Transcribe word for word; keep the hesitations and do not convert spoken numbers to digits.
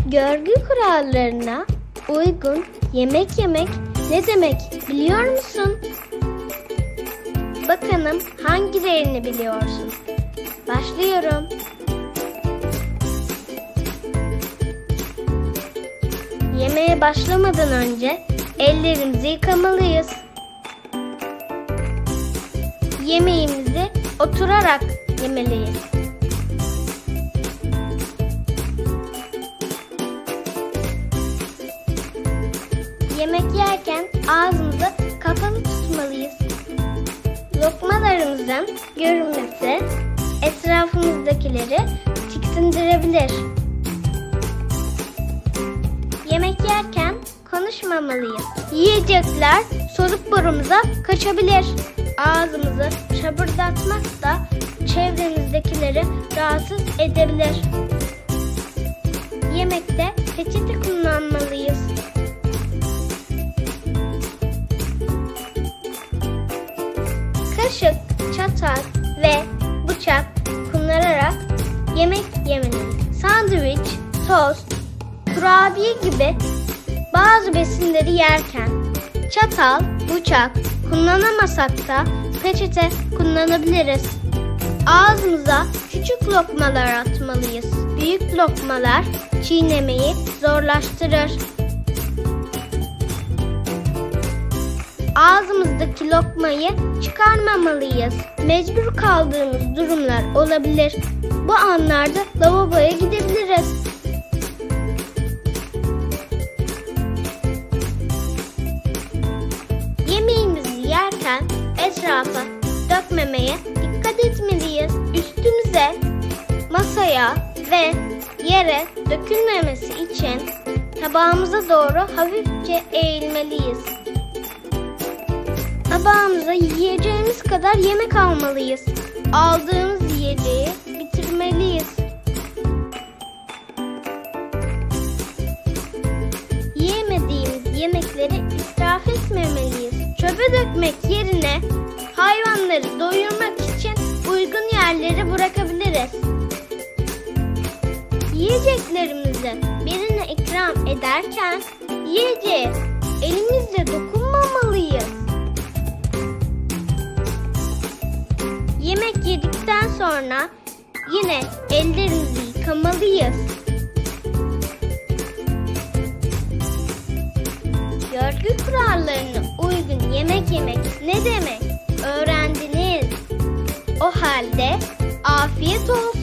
Görgü kurallarına uygun yemek yemek ne demek biliyor musun? Bakalım hangilerini biliyorsun? Başlıyorum. Yemeğe başlamadan önce ellerimizi yıkamalıyız. Yemeğimizi oturarak yemeliyiz. Yemek yerken ağzımızı kapalı tutmalıyız. Lokmalarımızın görünmesi etrafımızdakileri tiksindirebilir. Yemek yerken konuşmamalıyız. Yiyecekler soluk borumuza kaçabilir. Ağzımızı şapırdatmak da çevremizdekileri rahatsız edebilir. Yemekte peçete kullanmalıyız. Kaşık, çatal ve bıçak kullanarak yemek yemeliyiz. Sandviç, tost, kurabiye gibi bazı besinleri yerken çatal, bıçak kullanamasak da peçete kullanabiliriz. Ağzımıza küçük lokmalar atmalıyız. Büyük lokmalar çiğnemeyi zorlaştırır. Ağzımızdaki lokmayı çıkarmamalıyız. Mecbur kaldığımız durumlar olabilir. Bu anlarda lavaboya gidebiliriz. Yemeğimizi yerken etrafa dökmemeye dikkat etmeliyiz. Üstümüze, masaya ve yere dökülmemesi için tabağımıza doğru hafifçe eğilmeliyiz. Tabağımıza yiyeceğimiz kadar yemek almalıyız. Aldığımız yiyeceği bitirmeliyiz. Yiyemediğimiz yemekleri israf etmemeliyiz. Çöpe dökmek yerine hayvanları doyurmak için uygun yerlere bırakabiliriz. Yiyeceklerimizi birine ikram ederken yiyeceğe elimizle dokunmamalıyız. Yemek yedikten sonra yine ellerimizi yıkamalıyız. Görgü kurallarına uygun yemek yemek ne demek? Öğrendiniz. O halde afiyet olsun.